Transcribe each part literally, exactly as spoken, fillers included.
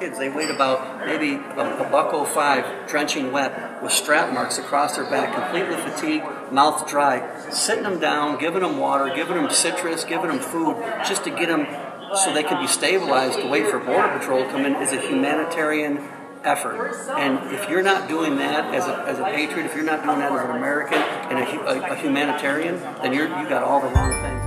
kids. They weighed about maybe a, a buck oh five, drenching wet, with strap marks across their back, completely fatigued, mouth dry. Sitting them down, giving them water, giving them citrus, giving them food, just to get them so they can be stabilized to wait for Border Patrol to come in is a humanitarian effort. And if you're not doing that as a, as a patriot, if you're not doing that as an American and a, a, a humanitarian, then you're, you got all the wrong things.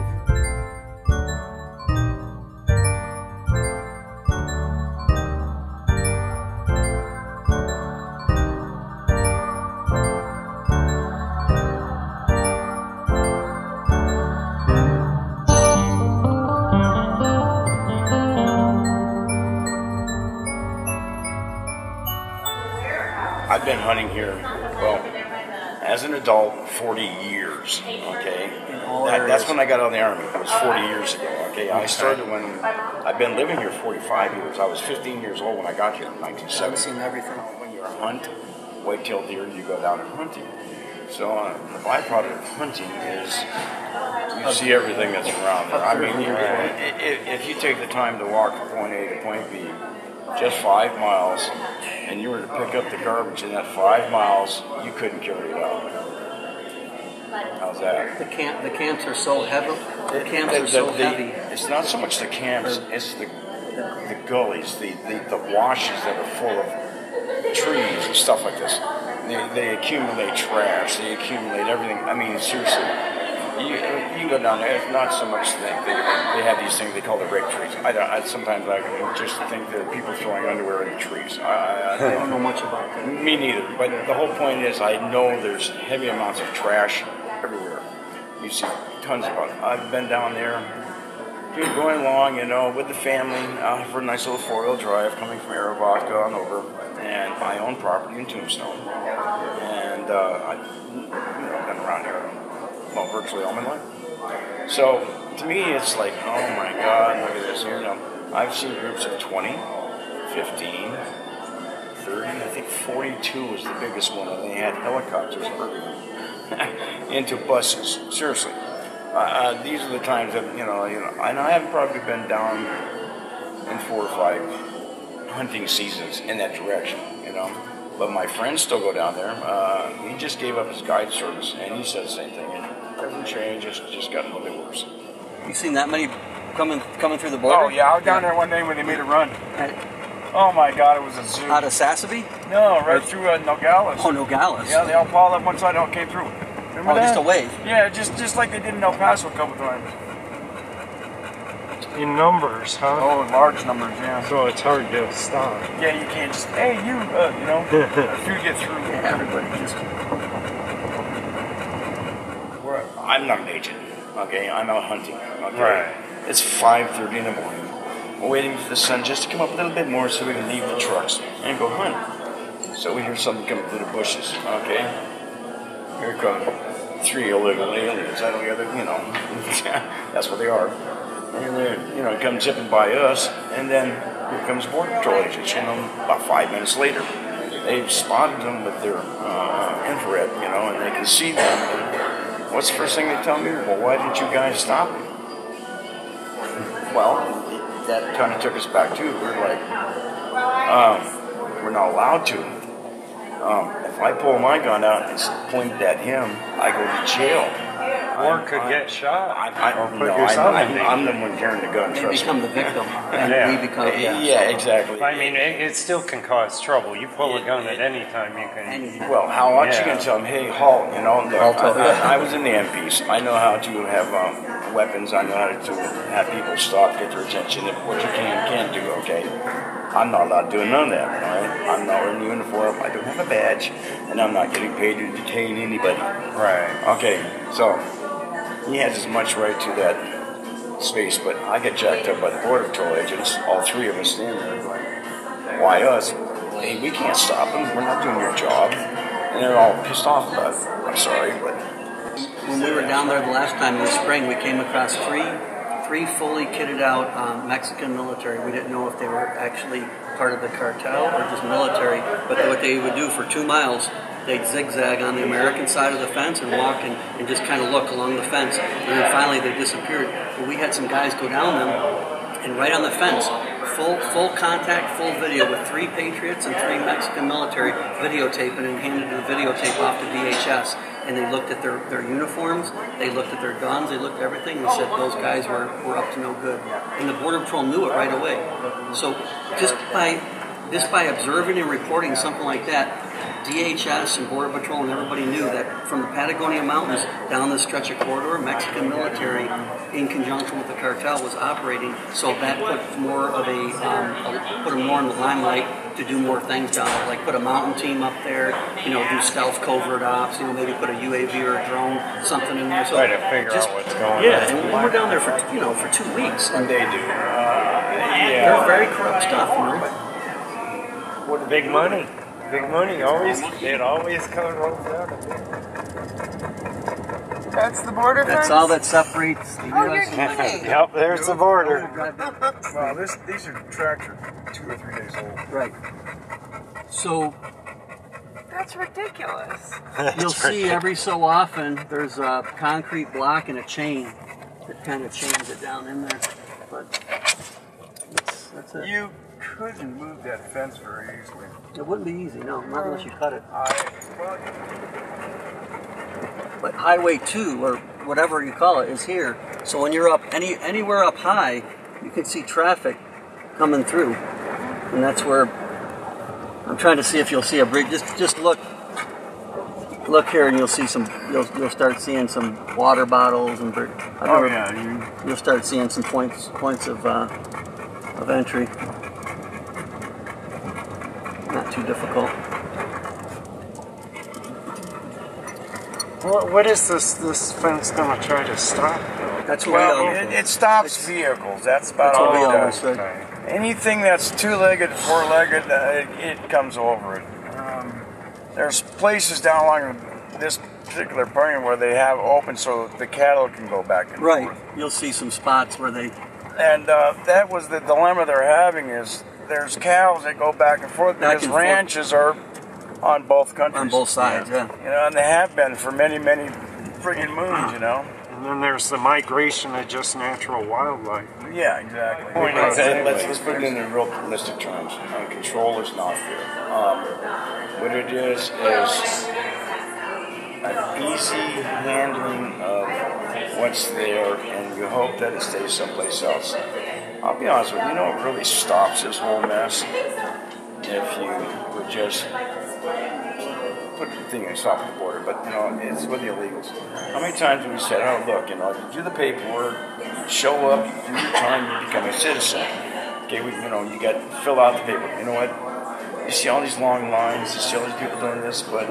I've been hunting here, well, as an adult, forty years, okay? That, that's when I got out of the Army. It was forty years ago, okay? I started when, I've been living here forty-five years. I was fifteen years old when I got here in nineteen seventy. I've seen everything. When you hunt white-tailed deer, you go down and hunting. So uh, the byproduct of hunting is you see everything that's around there. I mean, you, if, if you take the time to walk from point A to point B, just five miles, and you were to pick up the garbage in that five miles, you couldn't carry it out. How's that? The camp, the camps are so heavy. The camps the, are so the, heavy. It's not so much the camps; it's the the gullies, the, the the washes that are full of trees and stuff like this. They they accumulate trash. They accumulate everything. I mean, seriously. You, you can go down there. It's not so much that they, they have these things they call the rape trees. I, don't, I sometimes I just think that people throwing underwear in the trees. I, I, I don't know much about that. Me neither. But the whole point is, I know there's heavy amounts of trash everywhere. You see tons of it. I've been down there, dude, going along, you know, with the family uh, for a nice little four-wheel drive, coming from Aravodka on over, and I own property in Tombstone, and uh, I, you know, been around here. Well, virtually all my life. So, to me, it's like, oh my God, look at this. You know, I've seen groups of twenty, fifteen, thirty, I think forty-two was the biggest one, and they had helicopters herding into buses. Seriously. Uh, uh, these are the times that, you know, you know, and I have probably been down in four or five hunting seasons in that direction, you know. But my friends still go down there. Uh, he just gave up his guide service, and he said the same thing. It doesn't change, it's just gotten a little bit worse. You seen that many coming coming through the border? Oh, yeah, I was down yeah. there one day when they made a run. Oh, my God, it was a zoo. Out of Sassabee? No, right or, through uh, Nogales. Oh, Nogales. Yeah, they all piled up one side and all came through. Remember oh, that? just a wave? Yeah, just, just like they did in El Paso a couple times. In numbers, huh? Oh, in large numbers, yeah. So it's hard to stop. Yeah, you can't just, hey, you, uh, you know, if you get through, yeah, everybody just... We're, I'm not an agent, okay? I'm out hunting, okay? Right. It's five thirty in the morning. We're waiting for the sun just to come up a little bit more so we can leave the trucks and go hunt. So we hear something coming through the bushes, okay? Here come three illegal aliens. I don't know, you know, that's what they are. And they, you know, come zipping by us, and then here comes Border Patrol agents. You know, about five minutes later, they've spotted them with their uh, infrared, you know, and they can see them. And what's the first thing they tell me? Well, why didn't you guys stop them? Well, that kind of took us back too. We're like, um, we're not allowed to. Um, if I pull my gun out and point it at him, I go to jail. Or I'm, could I'm, get shot. I, I, or put no, yourself I'm, in I'm, I'm the one carrying the gun. They become the victim, and yeah. we become yeah, yeah exactly. I mean, it, it still can cause trouble. You pull a gun at any time, you can. Anything. Well, how aren't yeah. you going to tell them, hey, halt? You know, look, Halt, I, yeah. I, I was in the M Ps. I know how to have um, weapons. I know how to have people stop, get their attention. If what you can can do, okay. I'm not allowed to do none of that. All right, I'm not wearing a uniform. I don't have a badge, and I'm not getting paid to detain anybody. Right. Okay, so. He has as much right to that space, but I get jacked up by the Border Patrol agents, all three of us standing there going, why us? Hey, we can't stop them, we're not doing your job. And they're all pissed off about it. I'm sorry, but... When we were down there the last time in the spring, we came across three, three fully kitted out um, Mexican military. We didn't know if they were actually part of the cartel or just military, but what they would do for two miles, they'd zigzag on the American side of the fence and walk and, and just kind of look along the fence. And then finally they disappeared. But we had some guys go down them, and right on the fence, full full contact, full video with three Patriots and three Mexican military videotaping and handed the videotape off to D H S. And they looked at their, their uniforms, they looked at their guns, they looked at everything, and said those guys were, were up to no good. And the Border Patrol knew it right away. So just by just by observing and reporting something like that, D H S and Border Patrol and everybody knew that from the Patagonia Mountains down this stretch of corridor, Mexican military, in conjunction with the cartel, was operating. So that put more of a, um, a put them more in the limelight to do more things down there, like put a mountain team up there, you know, do stealth covert ops, you know, maybe put a U A V or a drone, something in there. So try to figure just, out what's going yeah, on. and we were down there for you know for two weeks. And They do. Uh, yeah. they're very corrupt stuff, you know. What big money? Big money always. It always comes rolls out of it. That's the border fence? That's all that separates the Oh, U S you're kidding. Yep, there's the border. Wow, this, these are tracks are two or three days old. Right. So That's ridiculous. you'll see every so often there's a concrete block and a chain that kind of chains it down in there. But that's, that's it. You couldn't move that fence very easily. It wouldn't be easy, no, not unless you cut it. I, well, But Highway two, or whatever you call it, is here. So when you're up any anywhere up high, you can see traffic coming through, and that's where I'm trying to see if you'll see a bridge. Just just look, look here, and you'll see some. You'll you'll start seeing some water bottles and. bri- I've oh never- yeah, you, You'll start seeing some points points of uh, of entry. Not too difficult. What, what is this this fence going to try to stop? That's what Well, we it, always it stops vehicles. That's about That's what we all it always does. say. Anything that's two-legged, four-legged, uh, it, it comes over it. Um, there's places down along this particular point where they have open so the cattle can go back and Right. forth. You'll see some spots where they. And uh, that was the dilemma they're having is there's cows that go back and forth Back because and forth. ranches are on both countries. On both sides, yeah. You know, and they have been for many, many friggin' moons, you know. And then there's the migration of just natural wildlife. Yeah, exactly. Point Let's, is, let's, let's put it in real realistic terms. Um, control is not fair. Um, what it is is an easy handling of what's there, and you hope that it stays someplace else. I'll be honest with you, you know what really stops this whole mess? If you would just put the thing and stop at the border, but you know, it's with the illegals. How many times have we said, oh look, you know, you do the paperwork, you show up, you do your time, you become a citizen. Okay, we, you know, you got to fill out the paper. You know what? You see all these long lines, you see all these people doing this, but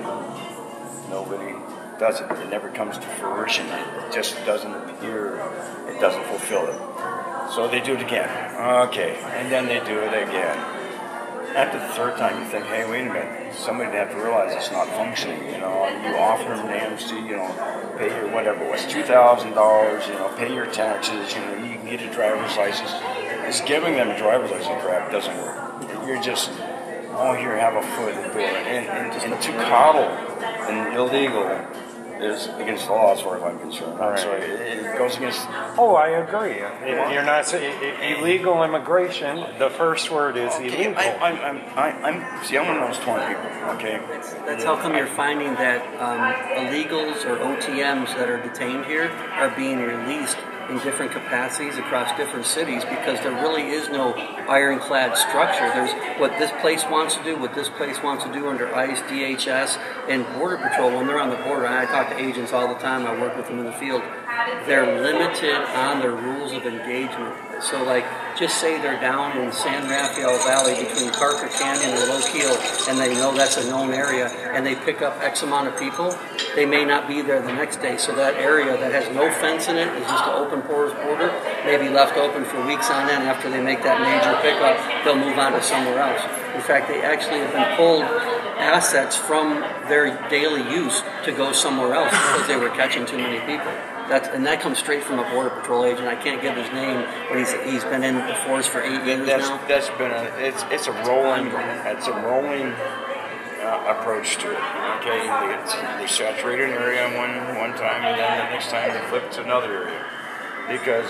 nobody does it. It never comes to fruition. It just doesn't appear, it doesn't fulfill it. So they do it again. Okay, and then they do it again. After the third time, you think, hey, wait a minute, somebody would have to realize it's not functioning, you know, and you offer them an amnesty, you know, pay your whatever it was, two thousand dollars, you know, pay your taxes, you know, you can get a driver's license. It's giving them a driver's license crap doesn't work. You're just, oh, here, have a foot in the door. And, and, and to coddle an illegal is against the law as far as I'm concerned. I'm Right. sorry, it, it goes against... Oh, I agree. If you're not i- i- illegal immigration. The first word is Okay, illegal. I, I'm, I'm, I, I'm, see, I'm one of those torn people, okay? That's how come you're finding that um, illegals or O T Ms that are detained here are being released in different capacities across different cities because there really is no ironclad structure. There's what this place wants to do, what this place wants to do under ICE, D H S, and Border Patrol. When they're on the border, and I talk to agents all the time, I work with them in the field, they're limited on their rules of engagement. So like, just say they're down in San Rafael Valley between Parker Canyon and Low Keel, and they know that's a known area, and they pick up X amount of people, they may not be there the next day. So that area that has no fence in it is just an open porous border, may be left open for weeks on end. After they make that major pickup, they'll move on to somewhere else. In fact, they actually have been pulled assets from their daily use to go somewhere else because they were catching too many people. That's, and that comes straight from a Border Patrol agent. I can't give his name, but he's he's been in the force for eight years That's, now. that's been a, it's, it's a rolling, it's a rolling uh, approach to it, okay? They, they saturate an area one, one time, and then the next time they flip to another area. Because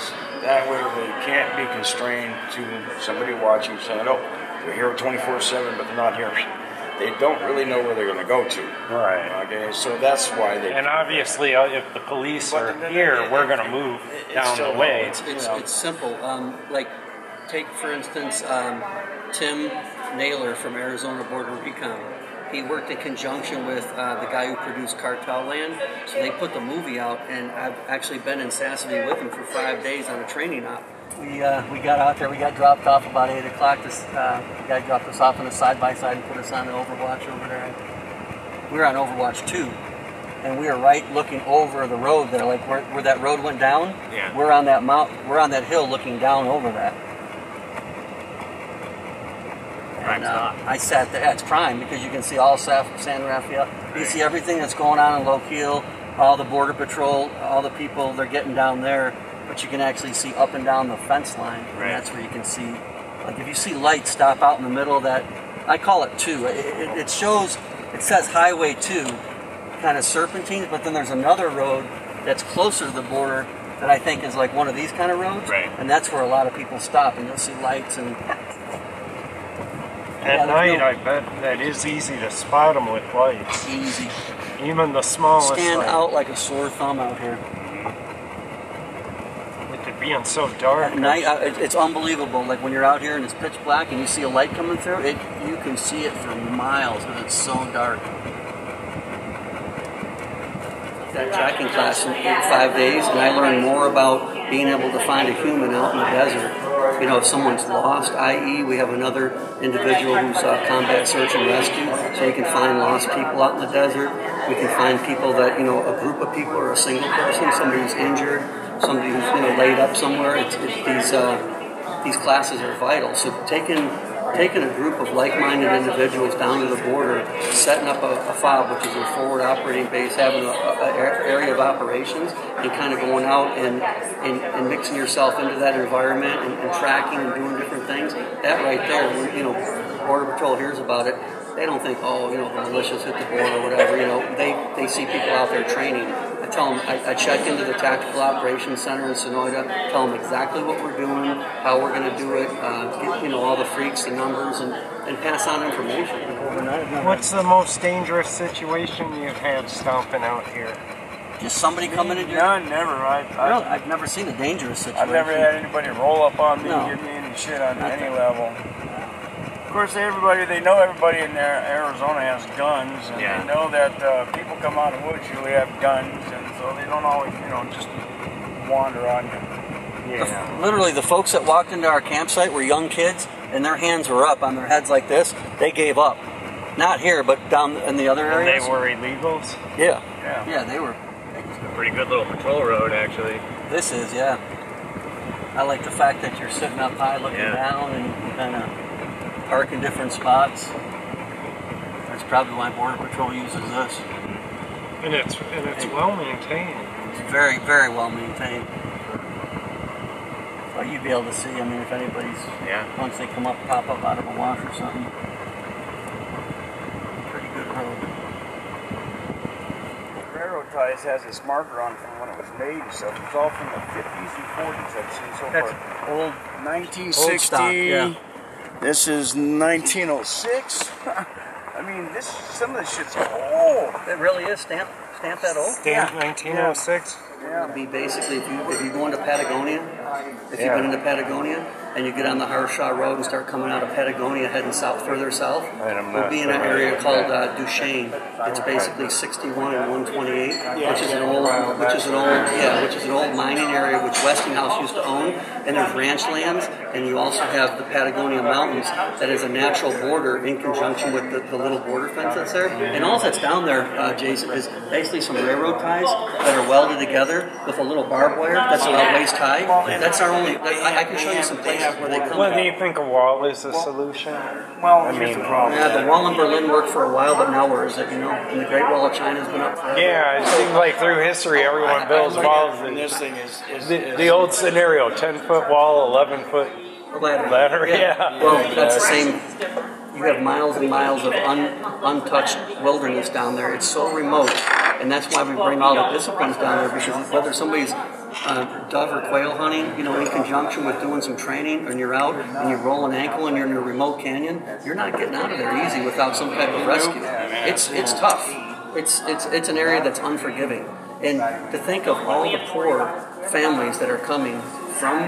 That way they can't be constrained to somebody watching saying, oh, they're here twenty-four seven, but they're not here. They don't really know where they're going to go to. Right. Okay, so that's why they... And obviously, uh, if the police are here, we're going to move down the way. It's, it's, it's simple. Um, like, take, for instance, um, Tim Naylor from Arizona Border Recon. He worked in conjunction with uh, the guy who produced Cartel Land. So they put the movie out, and I've actually been in Sassavie with him for five days on a training op. We uh, we got out there. We got dropped off about eight o'clock. This uh, the guy dropped us off on the side by side and put us on the Overwatch over there. We were on Overwatch two, and we were right looking over the road there, like where, where that road went down. Yeah. We're on that mount. We're on that hill looking down over that. And uh, I sat there. It's prime because you can see all San Rafael. You see everything that's going on in Lochiel, all the border patrol, all the people they're getting down there. But you can actually see up and down the fence line, and right. That's where you can see, like if you see lights stop out in the middle of that, I call it two. It, it, it shows, it says Highway two, kind of serpentines, but then there's another road that's closer to the border that I think is like one of these kind of roads, right. And that's where a lot of people stop, and you'll see lights and. At yeah, night, no, I bet that is easy to spot them with lights. Easy. Even the smallest. Stand light. out like a sore thumb out here. Being so dark at night, uh, it, it's unbelievable. Like when you're out here and it's pitch black and you see a light coming through, it you can see it for miles because it's so dark. That tracking class in eight, five days, and I learned more about being able to find a human out in the desert. You know, if someone's lost, that is, we have another individual who's uh, combat search and rescue, so you can find lost people out in the desert. We can find people that, you know, a group of people or a single person, somebody who's injured. Somebody who's, you know, laid up somewhere. It's, it, these uh, these classes are vital. So taking taking a group of like-minded individuals down to the border, setting up a, a FOB, which is a forward operating base, having an area of operations, and kind of going out and, and, and mixing yourself into that environment and, and tracking and doing different things. That right there, when, you know, Border Patrol hears about it, they don't think, oh, you know, the militias hit the border or whatever. You know, they, they see people out there training. I tell them, I, I check into the Tactical Operations Center in Sonoyta, tell them exactly what we're doing, how we're going to do it, uh, get, you know, all the freaks, the numbers, and, and pass on information. What's the most dangerous situation you've had stomping out here? Just somebody coming in here? No, never. I, I, really? I've never seen a dangerous situation. I've never had anybody roll up on me no. and give me any shit on Not any that. level. Of course, everybody, they know everybody in there, Arizona has guns, and yeah. they know that uh, people come out of the woods usually have guns, and so they don't always, you know, just wander on you. Yeah. The, literally, the folks that walked into our campsite were young kids, and their hands were up on their heads like this. They gave up. Not here, but down in the other areas. And they were illegals? Yeah. Yeah, yeah they were. It's a pretty good little patrol road, actually. This is, yeah. I like the fact that you're sitting up high looking yeah. down and kind of park in different spots. That's probably why Border Patrol uses this. And it's and it's well maintained. It's very, very well maintained. Well, you'd be able to see, I mean, if anybody's, yeah. once they come up, pop up out of a wash or something. Pretty good road. Railroad ties has this marker on from when it was made and stuff. It's all from the fifties and forties I've seen so That's far. old, nineteen old sixty. stock, yeah. This is nineteen oh six. I mean, this some of this shit's old. It really is stamped, stamped that old? Stamped yeah. nineteen oh six? Yeah. It'd be basically, if you, if you go into Patagonia, if yeah. you've been into Patagonia, and you get on the Harshaw Road and start coming out of Patagonia heading south, further south, we'll be in an area called uh, Duchesne. It's basically sixty-one and one twenty-eight, which is an old, which is an old, yeah, which is an old mining area which Westinghouse used to own. And there's ranch lands, and you also have the Patagonia Mountains that is a natural border in conjunction with the, the little border fence that's there. And all that's down there, uh, Jason, is basically some railroad ties that are welded together with a little barbed wire that's about waist high. That's our only. I, I can show you some places where they come. Well, do you think a wall is the solution? Well, I here's mean, the problem. Yeah, the wall in Berlin worked for a while, but now where is it? You know, and the Great Wall of China has been up forever. Yeah, it seems like through history, everyone builds walls. And this thing is, is, The, is the old scenario: ten foot wall, eleven foot ladder. ladder. Yeah. Yeah. Well, that's the same. You have miles and miles of un, untouched wilderness down there. It's so remote, and that's why we bring all the disciplines down there. Because whether somebody's uh, dove or quail hunting, you know, in conjunction with doing some training, and you're out and you roll an ankle and you're in a remote canyon, you're not getting out of there easy without some type of rescue. It's it's tough. It's it's it's an area that's unforgiving. And to think of all the poor families that are coming from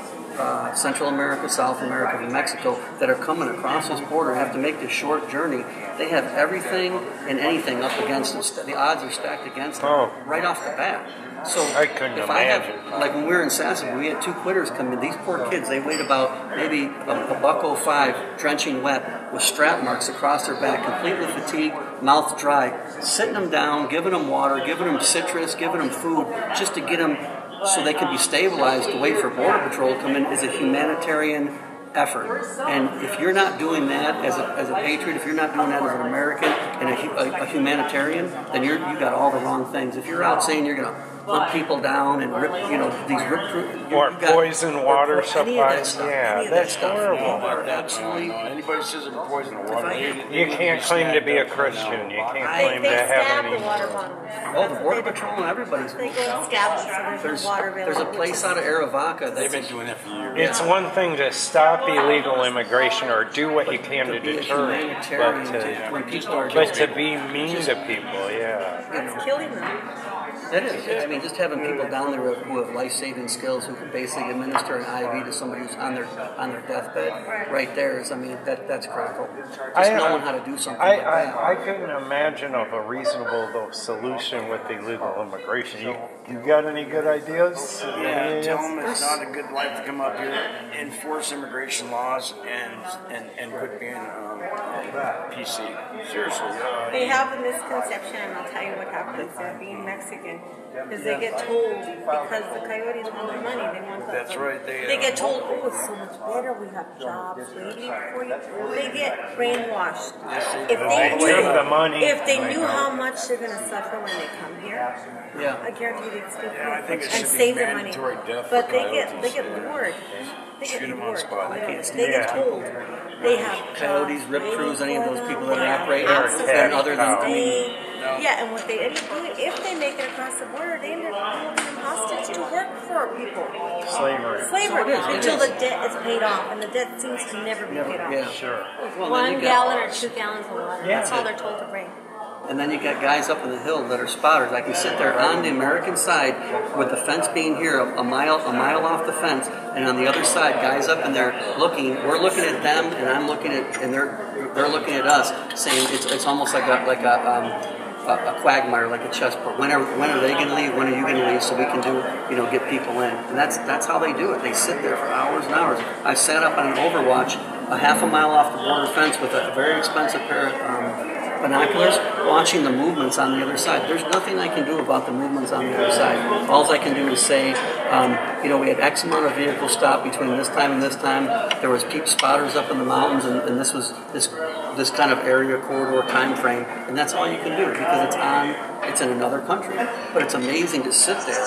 uh, Central America, South America, and Mexico that are coming across this border and have to make this short journey, they have everything and anything up against them. The odds are stacked against them Oh. right off the bat. So I couldn't if I imagine. have, like when we were in Sassafras, we had two quitters come in. These poor kids, they weighed about maybe a, a buck oh five, drenching wet, with strap marks across their back, completely fatigued, mouth dry, sitting them down, giving them water, giving them citrus, giving them food, just to get them so they can be stabilized to wait for Border Patrol to come in is a humanitarian effort. And if you're not doing that as a, as a patriot, if you're not doing that as an American and a, a, a humanitarian, then you're, you got all the wrong things. If you're out saying you're going to hunt people down and rip, you know, these rip, Or you got, poison water or any of that supply. stuff, Yeah, any of that that's stuff, horrible. you are absolutely. No, anybody says it's poison the water. You can't claim to be a Christian. You can't I- claim They to have stab any. the water bottles. Oh, the Border Patrol and everybody's. They go and stab them, so there's, There's, no water available. there's a place out of Aravaca They've that's been doing that for years. It's one thing to stop illegal immigration or do what you can to to be a deter it, humanitarian but to, to, when people are but to be mean to people, yeah. It's killing them. That is. I mean, just having people down there who have, who have life-saving skills, who can basically administer an I V to somebody who's on their on their deathbed, right there is. I mean, that that's critical. Just I- knowing how to do something I, like that. I, I couldn't imagine of a reasonable though, solution with illegal immigration. You, you got any good ideas? Yeah, tell them it's not a good life to come up here, enforce immigration laws, and and, and quit being um, um, P C. Seriously. Uh, They have a misconception, and I'll tell you what happens. They're being Mexican. Because they get told, because the coyotes want the money, they want the... That's right, they, They uh, get told, oh, it's so much better, we have jobs waiting for you. They get brainwashed. If they Give them the money. knew, if they knew how much they're going to suffer when they come here, Yeah. I guarantee they'd still Yeah, I think it and should be save their money. mandatory death But for they get, coyotes. they get lured. They Shoot get 'em on lured. spot. I They, can't they get stand told. They have Coyotes, jobs rip waiting crews, any of for those them. people that They are have operating, absolutely and other than, I mean, they- yeah, and what they end up doing, if they make it across the border, they end up holding them hostage to work for people. Slavery. Slavery So it is, it until is. the debt is paid off, and the debt seems to never be Never, paid off. yeah. Sure. Well, then One you got- gallon or two gallons of water. Yeah. That's all they're told to bring. And then you got guys up in the hill that are spotters. I can sit there on the American side with the fence being here a, a mile a mile off the fence, and on the other side, guys up in there looking. We're looking at them, and I'm looking at, and they're they're looking at us, saying it's it's almost like a like a. Um, a, a quagmire, like a chessboard. When are when are they going to leave? When are you going to leave? So we can do, you know, get people in. And that's that's how they do it. They sit there for hours and hours. I sat up on an Overwatch, a half a mile off the border fence with a very expensive pair of um, binoculars, watching the movements on the other side. There's nothing I can do about the movements on the other side. All I can do is say, um, you know, we had X amount of vehicles stopped between this time and this time. There was peep spotters up in the mountains, and, and this was this this kind of area corridor time frame, and that's all you can do because it's on, it's in another country. But it's amazing to sit there.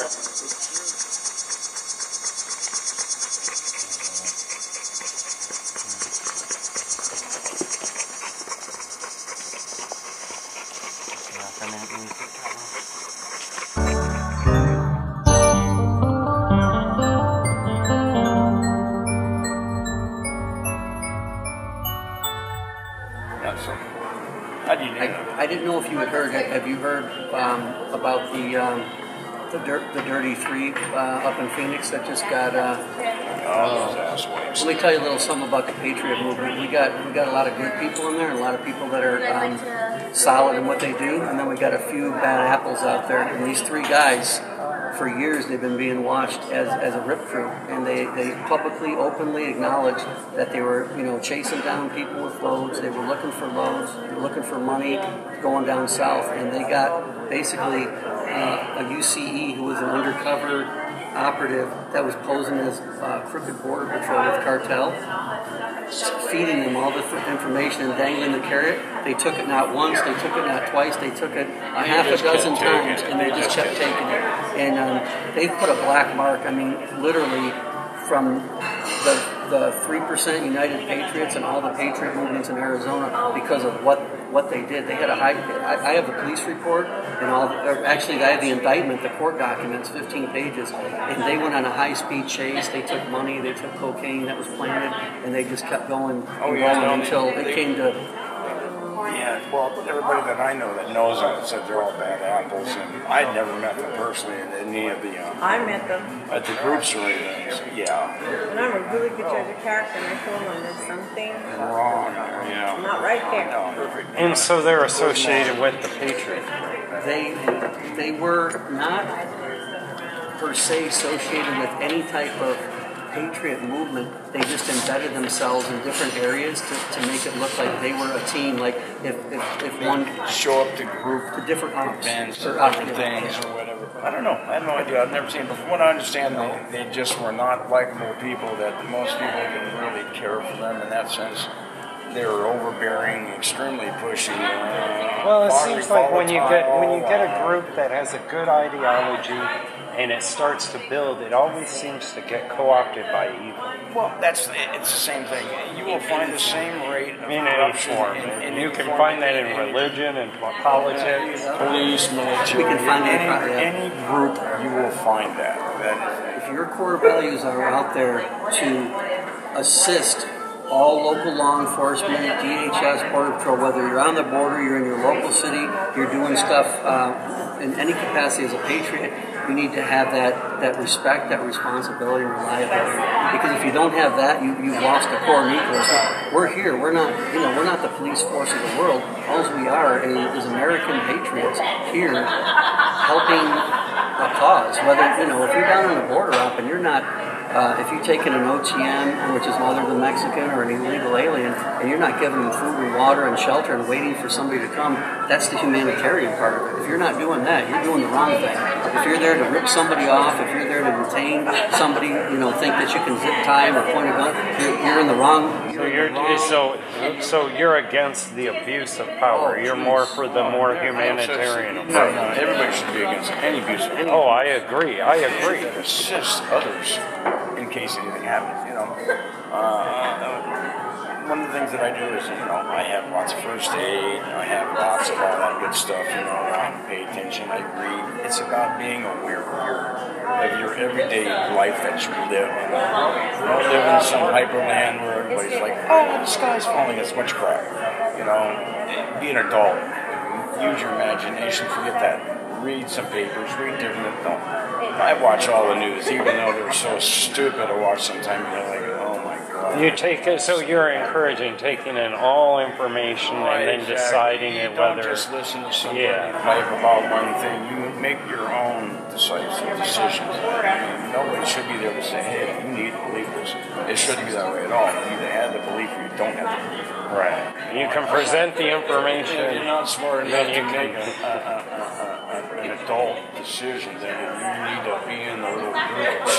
How do you know? I, I didn't know if you had heard. Have you heard um, about the um, the, dirt, the Dirty Three uh, up in Phoenix that just got? Uh, Oh, those asswipes. let me tell you a little something about the Patriot movement. We got we got a lot of good people in there, and a lot of people that are um, solid in what they do, and then we got a few bad apples out there. And these three guys, for years, they've been being watched as, as a rip crew, and they, they publicly, openly acknowledged that they were, you know, chasing down people with loads. They were looking for loads, they were looking for money, going down south, and they got basically uh, a U C E who was an undercover operative that was posing as uh, crooked border patrol with cartel, feeding them all this information and dangling the carrot. They took it not once, they took it not twice, they took it a half a dozen times, and they just kept taking it. And um, they've put a black mark, I mean, literally from the the three percent United Patriots and all the Patriot movements in Arizona because of what what they did. They had a high. I, I have the police report and all. The, or actually, I have the indictment, the court documents, fifteen pages, and they went on a high speed chase. They took money, they took cocaine that was planted, and they just kept going, Oh, and yeah, going no, until they- it came to. Yeah, well, everybody that I know that knows them said they're all bad apples, and I'd never met them personally in any of the um, I met them. at the groups or anything. So, yeah, And I'm a really good judge of character, and I told them there's something wrong there. Yeah, not right there. No, And so they're associated with the Patriot. They they were not per se associated with any type of Patriot movement. They just embedded themselves in different areas to, to make it look like they were a team. Like if if, if one show up to group to different ops events or or ops, different yeah, things yeah. or whatever. I don't know. I have no idea. I've never seen. But from what I understand, they, they just were not likable people. That most people didn't really care for them in that sense. They were overbearing, extremely pushy. Uh, Well, it fondly seems like when you get when you get a volatile, group that has a good ideology and it starts to build, it always seems to get co-opted by evil. Well, that's it's the same thing. You will find the same rate of In any corruption form. in- in You any can form. find that in religion and politics. Police, military, We can find it, any, yeah. any group, you will find that. That If your core values are out there to assist all local law enforcement, D H S, Border Patrol, whether you're on the border, you're in your local city, you're doing stuff uh, in any capacity as a patriot, you need to have that, that respect, that responsibility, and reliability. Because if you don't have that, you, you've lost the core nucleus. We're here. We're not, you know, we're not the police force of the world. All we are is, is American patriots here helping a cause. Whether, you know, if you're down on the border up and you're not, uh, if you're taking an O T M, which is other than Mexican or an illegal alien, and you're not giving them food and water and shelter and waiting for somebody to come, that's the humanitarian part of it. If you're not doing that, you're doing the wrong thing. If you're there to rip somebody off, if you're there to detain somebody, you know, think that you can zip tie them or point a gun, you're, you're in the wrong. So you're so so you're against the abuse of power. You're more for the more humanitarian No, approach. no, everybody should be against any abuse of any Oh, I agree. I agree. that assists others in case anything happens. You know, uh, uh, one of the things that I do is, you know, I have lots of first aid. I have lots of all that good stuff. You know, I pay attention. I read. It's about being aware of your of your everyday life that you live. You know, you don't live in some hyperland where everybody's like, oh, the sky's falling. It's much crap. You know, be an adult. Use your imagination. Forget that. Read some papers. Read different. Don't. I watch all the news, even though they're so stupid to watch sometimes. You're like, oh my god. You take it, so you're encouraging taking in all information and then Exactly. deciding You it don't whether. just listen to somebody Yeah. pipe about one thing. You make your own decisive decisions. Nobody should be there to say, hey, you need to believe this. It shouldn't be that way at all. You either have the belief or you don't have the belief. Right. You can present the information. If you're not smart enough Then to you make can. a, a, a, a, an adult decision, then you need to be in the little group and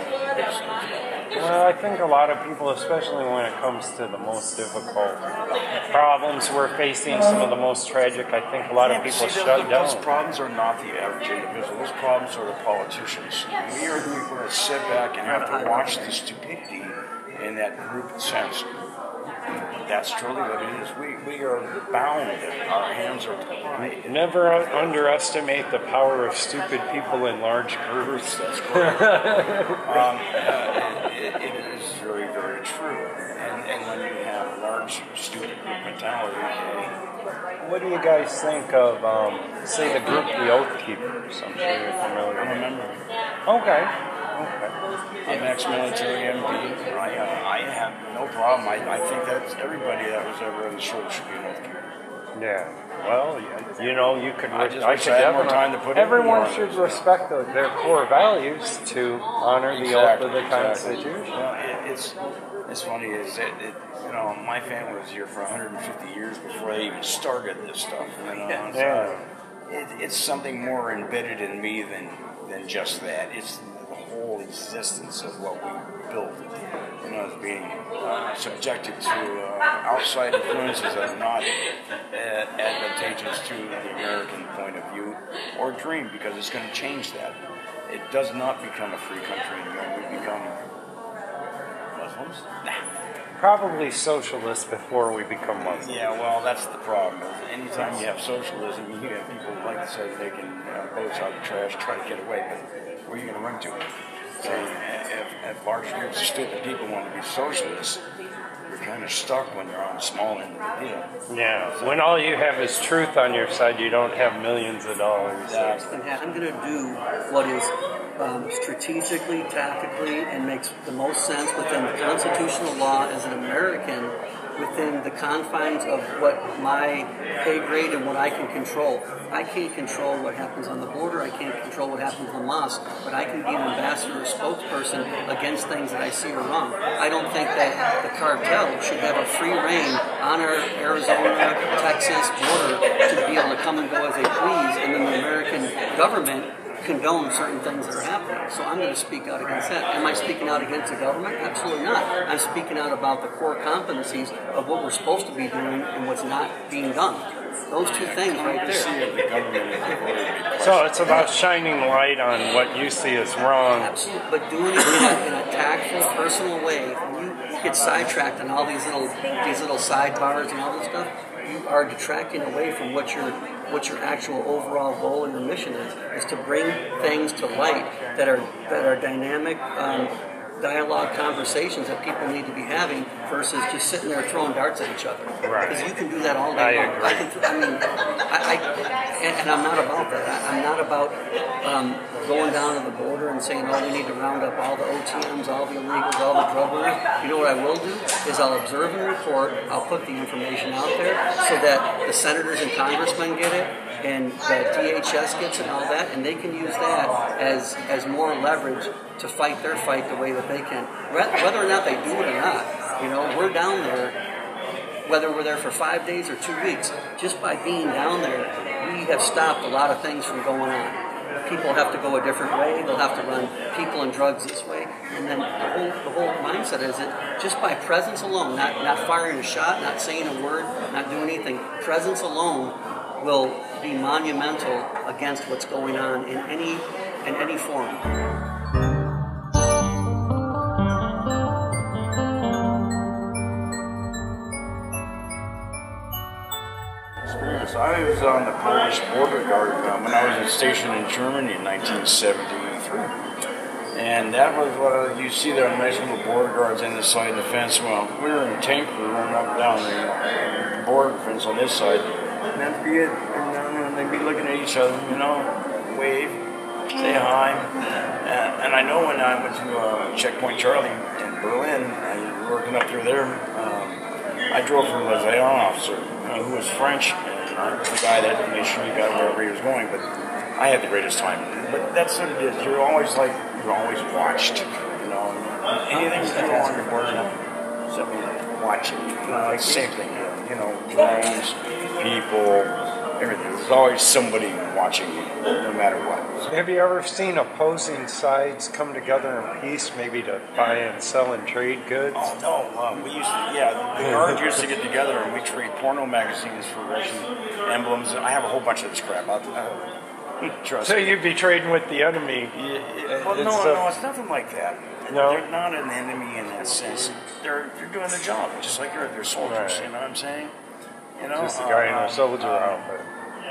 shoot. Well, I think a lot of people, especially when it comes to the most difficult problems we're facing, some of the most tragic, I think a lot of people See, shut those, down. those problems are not the average individual. Those problems are the politicians. We are the people that sit back and have to watch the stupidity in that group sense. That's truly what it is. We, we are bound. Our hands are tied. Never underestimate the power of stupid people in large groups. That's correct. um, uh, it, it is very, very true. And, and when you have large, stupid group mentality, What do you guys think of, um, say, the group The Oath Keepers? I'm sure you're familiar I with remember. Okay. Okay. I'm ex-military M D. I, uh, I have no problem. I, I think that everybody that was ever in the service should be an oath keeper. Yeah. Well, you, you know, you could. I just I wish could I had more definitely- time to put in Everyone more. should respect the, their core values to honor the oath of the Exactly. Constitution. Well, it, it's it's funny is it, it you know my family was here for one hundred fifty years before they even started this stuff. You know, Yeah. so it, it's something more embedded in me than than just that. It's the whole existence of what we built. You know, as being uh, subjected to uh, outside influences that are not uh, advantageous to the American point of view or dream, because it's going to change that. It does not become a free country anymore. We become Muslims? Probably socialist before we become Muslim. Yeah, well, that's the problem. Anytime you have socialism, you have people who like to say they can uh, boats out the trash, try to get away, but where are you going to run to? So if, if large groups of stupid people want to be socialists, you're kind of stuck when you're on the small end of the deal. Yeah, so when all you have is truth on your side, you don't have millions of dollars. Yeah, I'm going to do what is um, strategically, tactically, and makes the most sense within the constitutional law as an American, within the confines of what my pay grade and what I can control. I can't control what happens on the border. I can't control what happens in the mosque, but I can be an ambassador or spokesperson against things that I see are wrong. I don't think that the cartel should have a free reign on our Arizona, Texas border to be able to come and go as they please, and then the American government condone certain things that are happening. So I'm going to speak out against that. Am I speaking out against the government? Absolutely not. I'm speaking out about the core competencies of what we're supposed to be doing and what's not being done. Those two things right there. So it's about shining light on what you see as wrong. Absolutely, but doing it in a tactful, personal way. When you get sidetracked on all these little these little sidebars and all this stuff, you are detracting away from what your what your actual overall goal and your mission is, is to bring things to light that are that are dynamic um, dialogue conversations that people need to be having versus just sitting there throwing darts at each other. Right. Because you can do that all day I long. agree. I, can, I mean, I, I and, and I'm not about that. I, I'm not about um, going down to the border and saying, oh, we need to round up all the O T Ms, all the illegals, all the drug runners. You know what I will do is I'll observe and report. I'll put the information out there so that the senators and congressmen get it, and the D H S gets it and all that, and they can use that as as more leverage to fight their fight the way that they can. Whether or not they do it or not, you know, we're down there, whether we're there for five days or two weeks, just by being down there, we have stopped a lot of things from going on. People have to go a different way. They'll have to run people and drugs this way. And then the whole the whole mindset is that just by presence alone, not, not firing a shot, not saying a word, not doing anything, presence alone will be monumental against what's going on in any in any form. I was on the Polish border guard uh, when I was stationed in Germany in nineteen seventy-three. And that was what uh, you see there, nice little border guards in the side of the fence. Well, we were in a tank crew running up and down the border fence on this side. And that'd be it. And, uh, and they'd be looking at each other, you know, wave, say hi. Uh, and I know when I went to uh, Checkpoint Charlie in Berlin, I was working up through there, um, I drove for the liaison officer uh, who was French. I was the guy that made sure he got wherever he was going, but I had the greatest time. But that's what it is. You're always like, you're always watched, you know. Anything that's go on your border, something watching. Uh, same thing, you know, drones, people, everything. There's always somebody watching you, no matter what. Have you ever seen opposing sides come together in peace, maybe to buy and sell and trade goods? Oh, no. Uh, we used to, yeah, the guards used to get together and we trade porno magazines for Russian emblems. I have a whole bunch of this crap. I'll, uh, trust so me. you'd be trading with the enemy? Yeah, well, no, no, it's nothing like that. No? They're not an enemy in that sense. They're they're doing their job, just like they're, they're soldiers, right. You know what I'm saying? You know, Just a guy uh, in a soldier uh, outfit.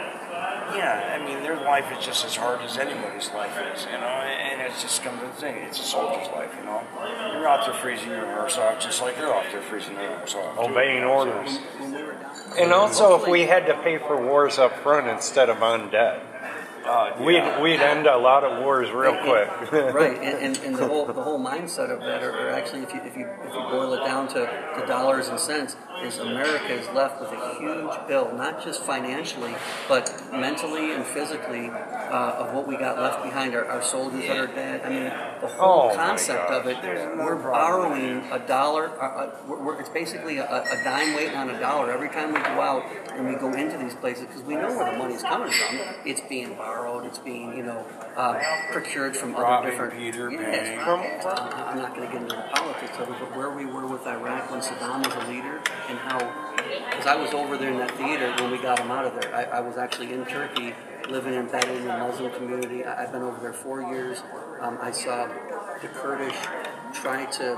Yeah, I mean, their life is just as hard as anybody's life is, you know, and it's just come to the thing. It's a soldier's life, you know. You're out there freezing your arse off just like they're out there freezing their arse off. Obeying orders. And also, if we had to pay for wars up front instead of on debt, Uh, we'd yeah. we'd end a lot of wars real quick. Right, and, and, and the whole the whole mindset of that, or, or actually, if you if you if you boil it down to, to dollars and cents, is America is left with a huge bill, not just financially, but mentally and physically, uh, of what we got left behind. Our, our soldiers that are dead. I mean, the whole Oh, concept of it. We're borrowing a dollar. Uh, we're, we're, it's basically a, a dime waiting on a dollar every time we go out and we go into these places because we know where the money's coming from. It's being borrowed. It's being, you know, uh, procured from other Robbing different. Peter, Yeah, Pan. it's from, I'm not going to get into the politics of it, but where we were with Iraq when Saddam was a leader, and how, because I was over there in that theater when we got him out of there. I, I was actually in Turkey, living embedded in the Muslim community. I, I've been over there four years. Um, I saw the Kurdish try to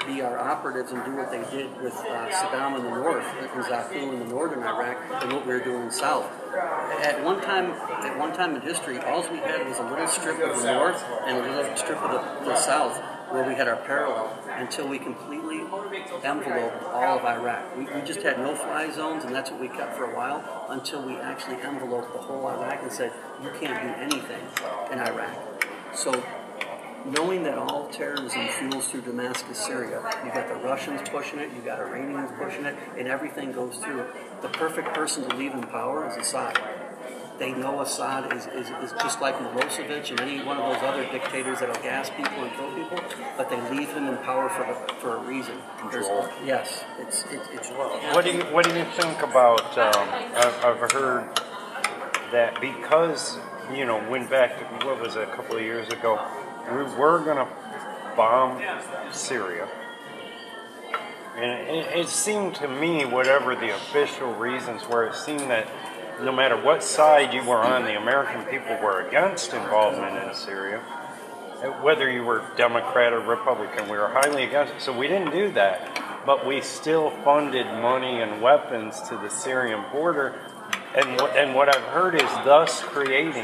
be our operatives and do what they did with uh, Saddam in the north, and Zaku in the northern Iraq, and what we were doing in the south. At one time, at one time in history, all we had was a little strip of the north and a little strip of the, the south, where we had our parallel, until we completely enveloped all of Iraq. We, we just had no-fly zones, and that's what we kept for a while, until we actually enveloped the whole Iraq and said, you can't do anything in Iraq. So, knowing that all terrorism fuels through Damascus, Syria, you got the Russians pushing it, you got Iranians pushing it, and everything goes through. The perfect person to leave in power is Assad. They know Assad is, is, is just like Milosevic and any one of those other dictators that'll gas people and kill people, but they leave him in power for the, for a reason. Control. Yes, it's it, it's well. What do you What do you think about? Um, I've, I've heard that because you know, went back to what was it, a couple of years ago, we were going to bomb Syria. And it, it seemed to me, whatever the official reasons were, it seemed that no matter what side you were on, the American people were against involvement in Syria. Whether you were Democrat or Republican, we were highly against it. So we didn't do that, but we still funded money and weapons to the Syrian border. And, and what I've heard is thus creating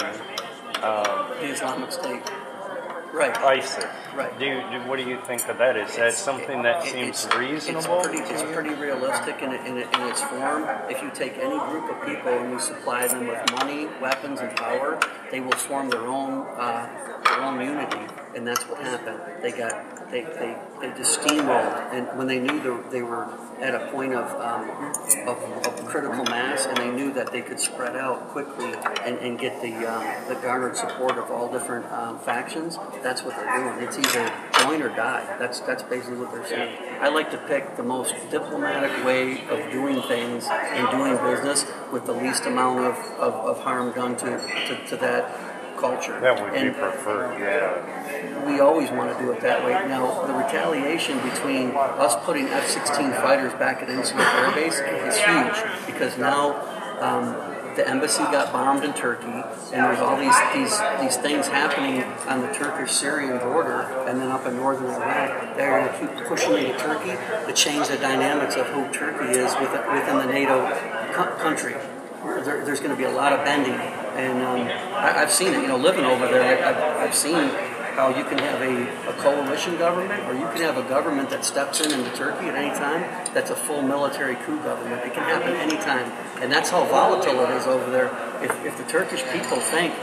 um, the Islamic State. Right. ISIS. Right. Do you, do, what do you think of that? Is that something that it, seems it's, reasonable? It's pretty, it's pretty realistic in, in, in its form. If you take any group of people and we supply them with money, weapons, and power, they will form their own uh, their own unity, and that's what happened. They got they they, they just steamrolled, and when they knew they, they were at a point of, um, of of critical mass, and they knew that they could spread out quickly and, and get the um, the garnered support of all different um, factions. That's what they're doing. It's either join or die. That's that's basically what they're saying. I like to pick the most diplomatic way of doing things and doing business with the least amount of, of, of harm done to, to, to that culture. That would and be preferred, yeah. We always want to do it that way. Now, the retaliation between us putting F sixteen fighters back at Insular Air Base is huge, because now um, the embassy got bombed in Turkey, and there's all these, these these things happening on the Turkish-Syrian border, and then up in northern Iraq. They're going to keep pushing into Turkey to change the dynamics of who Turkey is within, within the NATO co- country. There, there's going to be a lot of bending, and um, I, I've seen it. You know, living over there, I, I've, I've seen how you can have a, a coalition government, or you can have a government that steps in into Turkey at any time. That's a full military coup government. It can happen any time, and that's how volatile it is over there. If, if the Turkish people think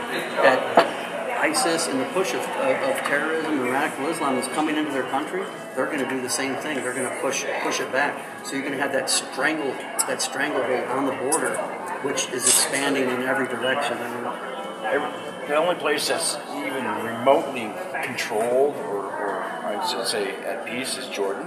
that ISIS and the push of, of, of terrorism and radical Islam is coming into their country, they're going to do the same thing. They're going to push push it back. So you're going to have that strangle that stranglehold on the border, which is expanding in every direction. I mean, the only place that's even remotely controlled, or, or I should say at peace, is Jordan.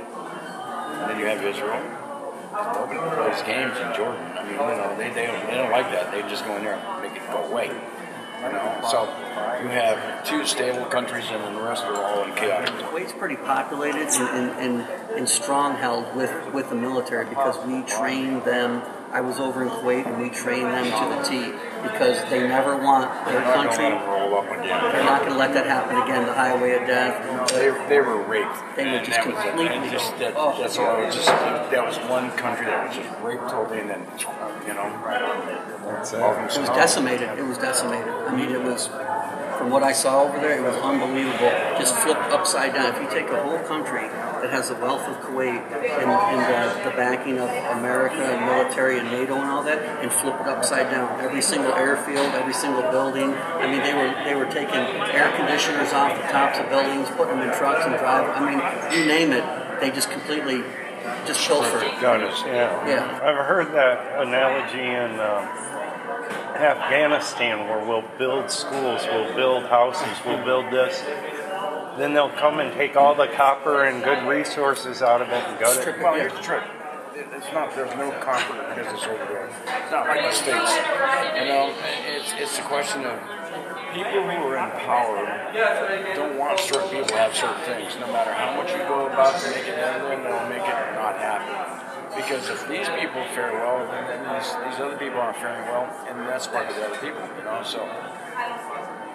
And then you have Israel. Nobody plays games in Jordan. I mean, you know, they, they, don't, they don't like that. They just go in there and make it go away. You know, so you have two stable countries, and then the rest are all in chaotic. Kuwait's pretty populated and, and, and, and strong-held with, with the military, because we train them. I was over in Kuwait, and we trained them to the T, because they never want their country. Roll up again. They're not going to let that happen again. The highway of death. They, they were raped. They were just and that completely. Was, and just, that, oh, that's all. It was just that was one country that was just raped totally, and then you know, That's it was decimated. It was decimated. I mean, it was. From what I saw over there, it was unbelievable. Just flipped upside down. If you take a whole country that has the wealth of Kuwait and, and the, the backing of America and military and NATO and all that, and flip it upside down. Every single airfield, every single building. I mean, they were they were taking air conditioners off the tops of buildings, putting them in trucks and driving. I mean, you name it, they just completely just pilfered. Got us, yeah. Yeah. I've heard that analogy in uh, Afghanistan, where we'll build schools, we'll build houses, we'll build this. Then they'll come and take all the copper and good resources out of it and gut it. well, here's the trick. It's not. There's no corporate business over there. It's not like the States. You know, it's it's a question of people who are in power don't want certain people to have certain things. No matter how much you go about to make it happen, they'll make it not happen. Because if these people fare well, then these, these other people aren't faring well, and that's part of the other people, you know. So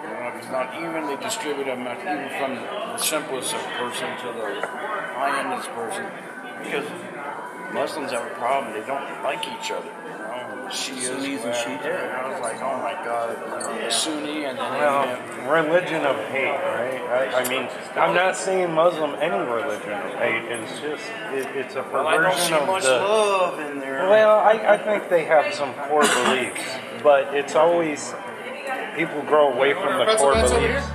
You know, if it's not evenly distributed, even from the simplest person to the high-endest person, because Muslims have a problem. They don't like each other. You know, Shias Sunnis and Shiites. Yeah, I was like, oh my God, a Sunni and then Well, religion of hate, right? I, I mean, I'm not saying Muslim any religion of hate. It's just, it, it's a perversion well, I don't see of much the. love in there. Well, I, I think they have some core beliefs, but it's always people grow away from the core beliefs.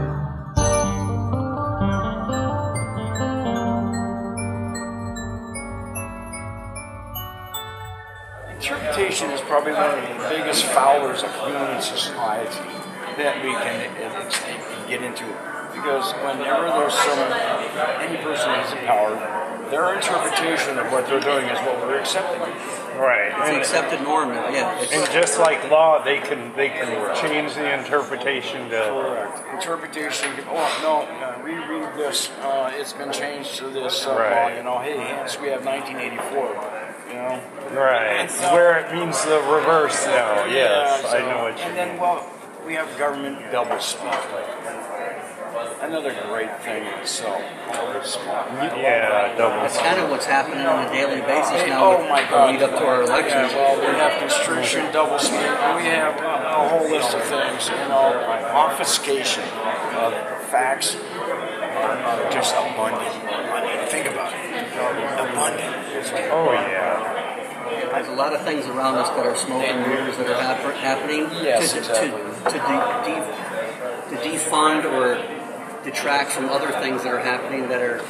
Interpretation is probably one of the biggest foulers of human society that we can, uh, can get into. Because whenever there's some, any person who's in power, their interpretation of what they're doing is what we're accepting. Right. It's an accepted norm now, yeah. It's, And just like law, they can they can change the interpretation to. Correct. Interpretation, oh, no, uh, reread this, uh, it's been changed to this, uh, Right. law, you know, hey, hence we have nineteen eighty-four, you know. Right. Where it means the reverse now. Yes, Yeah, I so- know what you And mean. then, well, we have government double speak. Another great thing in itself. Double speak. Yeah, double. That's kind of what's happening on a daily basis now Oh with my the God. lead up to our elections. Yeah, well, we have constriction, double speak, and we have a, a whole list of things, you know, obfuscation of facts, just abundant. I mean, think about it. Abundant. Oh yeah. There's a lot of things around us that are smoke and mirrors that are hap- happening Yes, to, exactly. to, to, de- de- to defund or detract from other things that are happening that are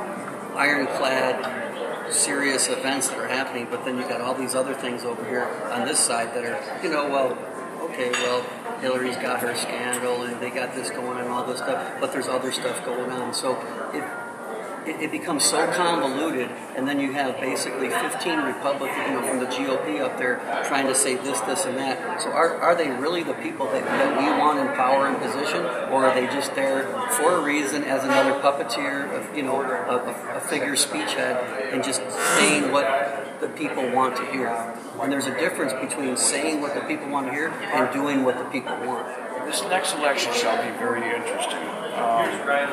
ironclad, serious events that are happening. But then you got all these other things over here on this side that are, you know, well, okay, well, Hillary's got her scandal and they got this going on and all this stuff, but there's other stuff going on. So it It, it becomes so convoluted, and then you have basically fifteen Republicans, you know, from the G O P up there trying to say this, this, and that. So are, are they really the people that, that we want in power and position, or are they just there for a reason as another puppeteer, of, you know, a, a, a figure speech head, and just saying what the people want to hear? And there's a difference between saying what the people want to hear and doing what the people want. This next election shall be very interesting. Um,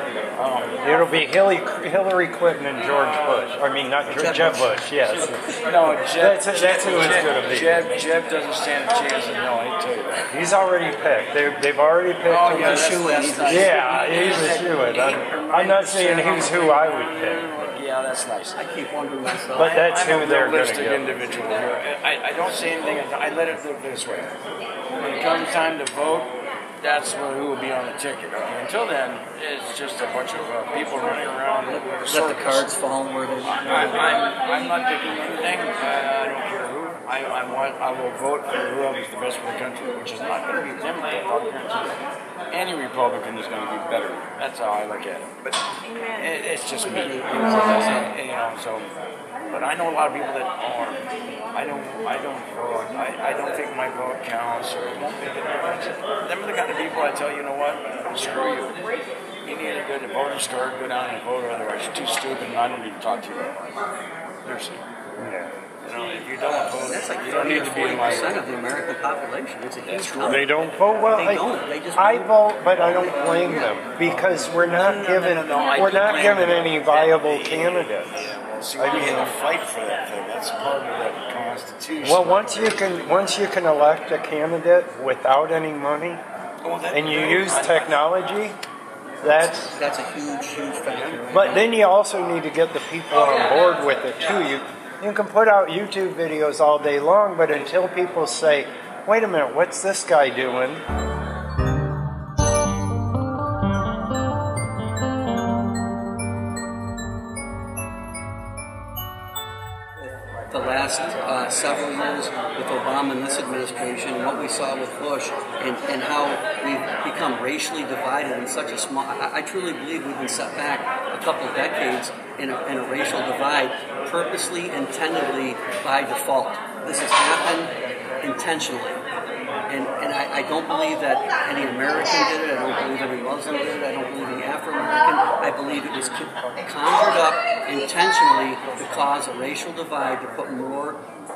um, It'll be Hillary, Hillary Clinton and George Bush. I mean, not Jeb, Jeb Bush. Yes. no, Jeb, That's, that's who it's Jeb, going to be. Jeb, Jeb doesn't stand a chance in hell, I tell you that. He's already picked. They, they've already picked Oh, him. yeah, He's a that's, shoe-in. that's nice. Yeah, he's a shoe-in. I'm, I'm not saying he's who I would pick, Yeah, that's nice. I keep wondering myself. but that's I'm who a they're going to realistic go. individual here. I, I don't say anything. I let it live this way. When it comes time to vote, that's who will be on the ticket. Okay? Until then, it's just a bunch of uh, people running around. Let the cards fall where they I, I'm, I'm not picking anything. Uh, I don't care who. I, I want. I will vote for whoever's the best for the country, which is not going to be Democrat. I'll guarantee you. Any Republican is going to be better. That's how I look at it. But it, it's just me. You know, so. But I know a lot of people that are. I don't. I don't vote. I, I don't think my vote counts, or it won't make a difference. Them are the kind of people I tell you, know what? Screw you. You need to go to the voting store, go down and vote. Otherwise, you're too stupid, and I don't need to talk to you. Seriously. Yeah. You know, if you don't vote, That's like you don't need to be in my forty percent of the American population. It's a huge number. They don't vote. Well, They I, don't. They just I vote, but I don't blame them because we're not No, no, given no, no, I we're do not blame given them. any viable candidates. See, we had to fight for that thing. That's part of the Constitution. Well, once you can once you can elect a candidate without any money, Oh, that- and you use technology, that's. That's a huge, huge factor. But then you also need to get the people on board with it too. You you can put out YouTube videos all day long, but until people say, "Wait a minute, what's this guy doing?" The last uh, several years with Obama and this administration, and what we saw with Bush, and, and how we've become racially divided in such a small. I, I truly believe we've been set back a couple decades in a, in a racial divide, purposely, intendedly, by default. This has happened intentionally. And, and I, I don't believe that any American did it. I don't believe every Muslim did it. I don't believe any Afro-American. I believe it was conjured up intentionally to cause a racial divide, to put more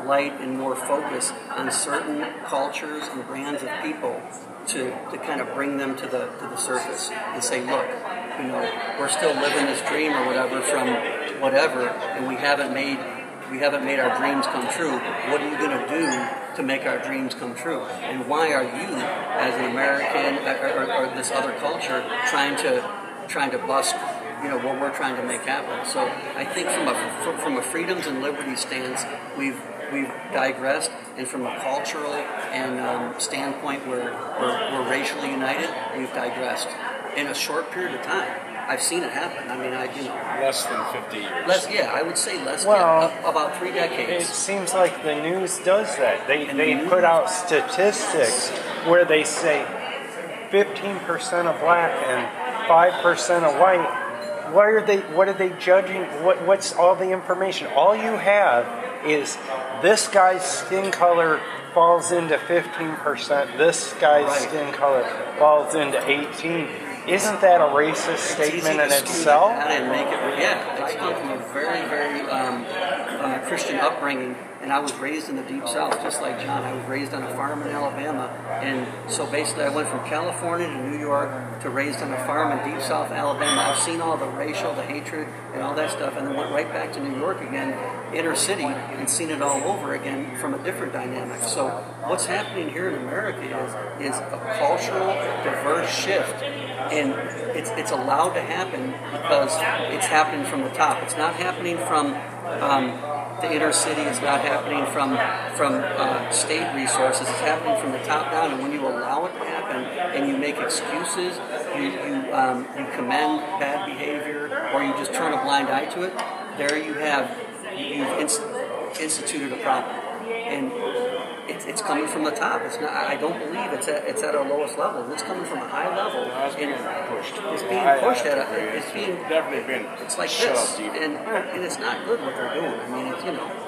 light and more focus on certain cultures and brands of people to, to kind of bring them to the to the surface and say, look, you know, we're still living this dream or whatever from whatever, and we haven't made we haven't made our dreams come true. What are you going to do to make our dreams come true? And why are you, as an American or, or, or this other culture, trying to trying to bust, you know, what we're trying to make happen? So I think from a from a freedoms and liberties stance, we've we've digressed, and from a cultural and um, standpoint where we're, we're racially united, we've digressed in a short period of time. I've seen it happen. I mean, I you know less than fifty years. Less, yeah, I would say less. Well, yeah, about three decades. It seems like the news does that. They And they the put news- out statistics where they say fifteen percent of black and five percent of white. What are they? What are they judging? What what's all the information? All you have is this guy's skin color falls into fifteen percent. This guy's Right. skin color falls into eighteen. Isn't that a racist statement in itself? I didn't make it. Yeah, it's come from a very, very um, uh, Christian upbringing, and I was raised in the Deep South, just like John. I was raised on a farm in Alabama, and so basically I went from California to New York to raised on a farm in Deep South Alabama. I've seen all the racial, the hatred, and all that stuff, and then went right back to New York again, inner city, and seen it all over again from a different dynamic. So what's happening here in America is is a cultural, diverse shift. And it's it's allowed to happen because it's happening from the top. It's not happening from um, the inner city. It's not happening from from uh, state resources. It's happening from the top down. And when you allow it to happen and you make excuses, you you, um, you commend bad behavior, or you just turn a blind eye to it, there you have you've inst- instituted a problem. And it's, it's coming from the top. It's not. I don't believe it's at it's at our lowest level. It's coming from a high level. It's being and pushed. It's being I- I pushed at agree. a. It's being definitely being It's like shoved this, deep. and and it's not good what they're doing. I mean, it's, you know.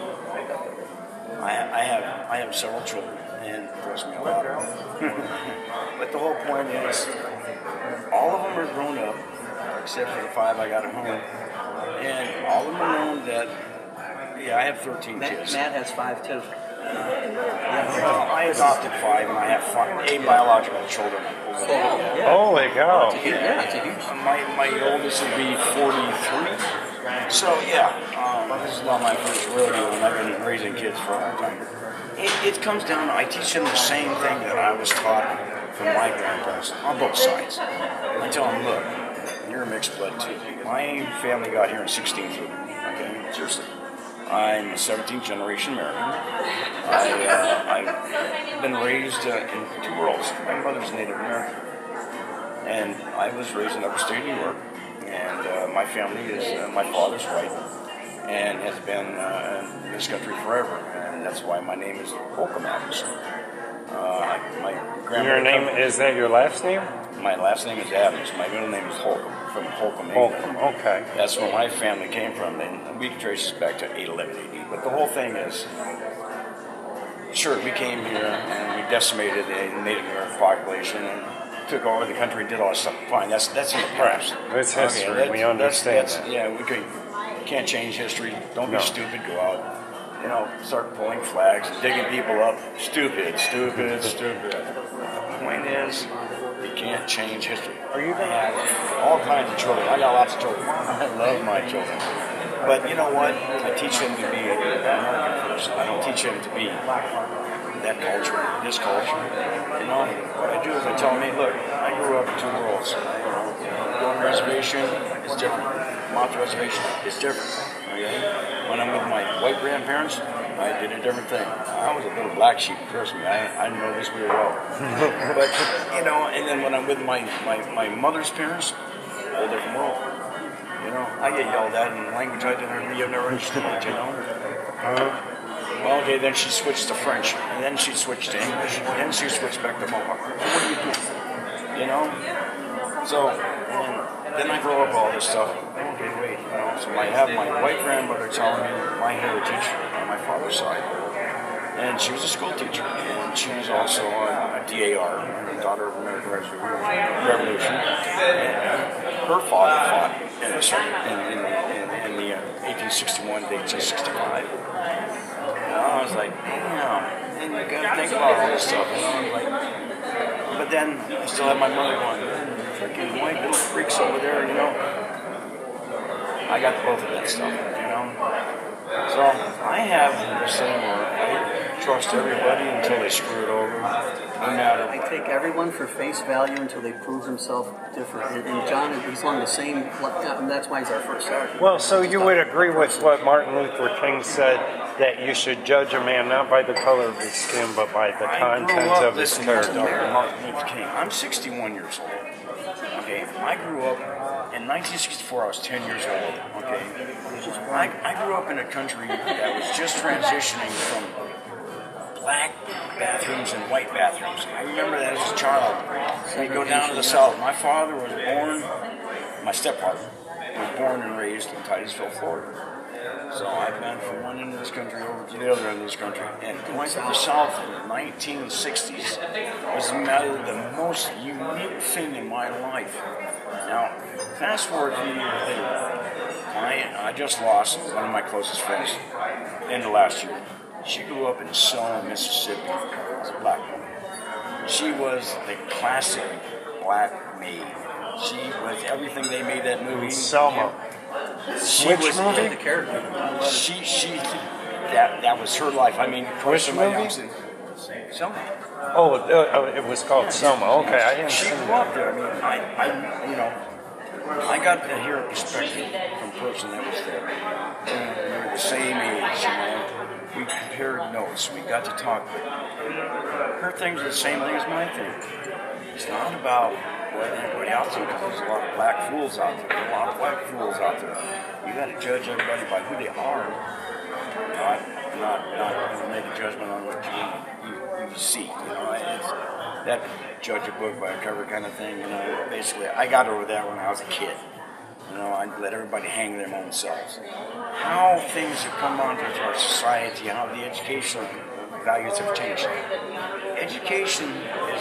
I, I have I have several children, and trust me, a lot of them. But the whole point is, all of them are grown up, except for the five I got at home, and all of them are known that. Yeah, I have thirteen Matt, kids. Matt has five too. Well, I adopted five, and I have five, eight biological children. So, yeah. Holy cow. It's a huge- yeah, it's a huge. My my oldest will be forty-three. So yeah, um, this is not my first rodeo, and I've been raising kids for a long time. It, it comes down to I teach them the same thing that I was taught from my grandparents on both sides. I tell them, look, you're a mixed blood too. My family got here in sixteen fifty. Okay, seriously. I'm a seventeenth generation American. I, uh, I've been raised uh, in two worlds. My mother's Native American, and I was raised in upstate New York. And uh, my family is, uh, my father's white, and has been uh, in this country forever. And that's why my name is Holcomb Addams. Uh, my grandmother. Your name, is that your last name? My last name is Addams. My middle name is Holcomb, from Holcomb, England. Holcomb, okay. That's where my family came from, and we can trace this back to eight eleven A D. But the whole thing is, sure, we came here and we decimated the Native American population and took over the country and did all this stuff. Fine, that's that's in the past. It's history. that- We understand that's, that's, that. Yeah, we could, can't change history. Don't No. be stupid. Go out. You know, start pulling flags and digging people up. Stupid, stupid, stupid. The point is, you can't change history. Are you going to have all kinds of children? I got lots of children. I love my children. But you know what? I teach them to be American first. I don't teach them to be that culture, this culture. You know, what I do is I tell them, hey, look, I grew up in two worlds. You know, going to reservation is different. Mountain reservation is different. Okay? When I'm with my white grandparents, I did a different thing. I was a little black sheep, trust me. I, I know this real well. But, you know, and then when I'm with my, my, my mother's parents, a whole different world. You know, I get yelled at in language I didn't you've never understood, you know. Uh-huh. Well, okay, then she switched to French, and then she switched to English, and then she switched back to Mohawk. So what do you do? You know? So, and then I grow up all this stuff. Okay, wait, you know, so I have my white grandmother telling me my heritage on my father's side. And she was a school teacher, and she was also a D A R, a daughter of American Revolution. And her father fought in, in, in, in, in the uh, eighteen sixty-one to eighteen sixty-five. Uh, was like, damn, and you gotta think about all this stuff. You know, I'm like, but then I still have my mother going, freaking white little freaks over there, you know. I got both of that stuff, you know. So I have the same where I trust everybody until they screw it over. No matter. I take everyone for face value until they prove themselves different. And, and John, he's along the same, and that's why he's our first sergeant. Well, so you would agree with what Martin Luther King said, that you should judge a man not by the color of his skin, but by the contents of his character. Martin Luther King. I'm sixty-one years old. Okay, I grew up in nineteen sixty-four. I was ten years old. Okay, I, I grew up in a country that was just transitioning from black bathrooms and white bathrooms. I remember that as a child. We go down to the south. My father was born, my stepfather was born and raised in Titusville, Florida. So I've been from one end of this country over to the other end of this country. And going to the south in the nineteen sixties was the most unique thing in my life. Now, fast forward a few years later, I, I just lost one of my closest friends end of last year. She grew up in Selma, Mississippi, as a black woman. She was the classic black maid. She was everything they made that movie. Selma. She Which was movie? The character. She, she, that, that was her life. I mean, which movie? Selma. Oh, uh, it was called Selma. Okay, I didn't She see grew that. up there. I mean, I, I, you know, I got to hear a perspective from a person that was there. And we were the same age, you know. We compared notes. We got to talk. Her things are the same thing as my thing. It's not about what everybody else thinks. There's a lot of black fools out there. There's a lot of white fools out there. You got to judge everybody by who they are. Not, not, not make a judgment on what you, you, you see. You know, it's that judge a book by a cover kind of thing. You know, basically, I got over that when I was a kid. You know, I let everybody hang their own selves. How things have come onto our society, how the educational values have changed. Education is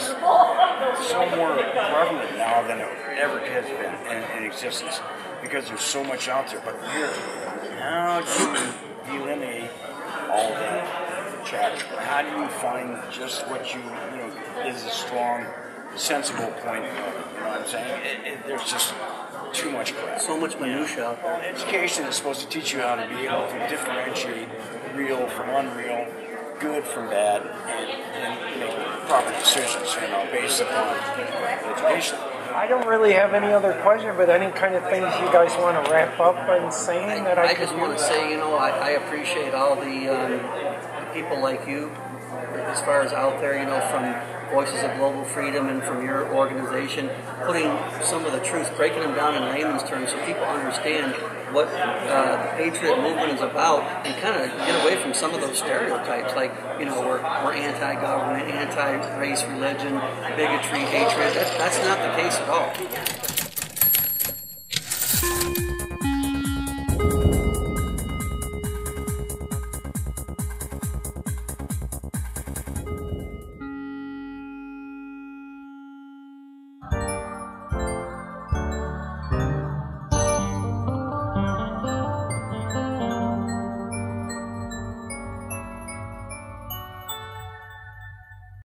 so more prevalent now than it ever has been in, in existence because there's so much out there. But here, how do you delineate all that chatter? How do you find just what you, you know, is a strong, sensible point? You know what I'm saying? It, it, there's just too much crap. So much minutia out there. Education is supposed to teach you how to be able to differentiate real from unreal, good from bad, and, and make proper decisions, you know, based upon education. I don't really have any other question, but any kind of things you guys want to wrap up by saying that I, I could just want to use? say, you know, I, I appreciate all the um, people like you, as far as out there, you know, from Voices of Global Freedom and from your organization, putting some of the truth, breaking them down in layman's terms so people understand what uh, the Patriot movement is about and kind of get away from some of those stereotypes, like, you know, we're, we're anti-government, anti-race, religion, bigotry, hatred. That, that's not the case at all.